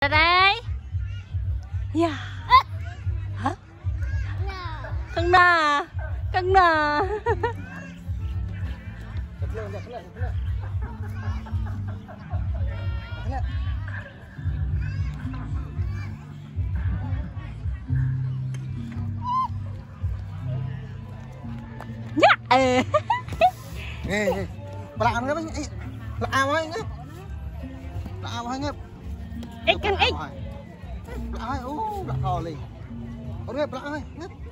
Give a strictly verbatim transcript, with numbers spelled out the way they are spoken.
đây ya hả cưng nà cưng nà ya eh Nè, bà làm ngấp ấy, là ao ấy ngấp, là ao ấy ngấp, ít cưng ít là ao, ô, là cò liền, ô ngấp, là ao ấy ngấp.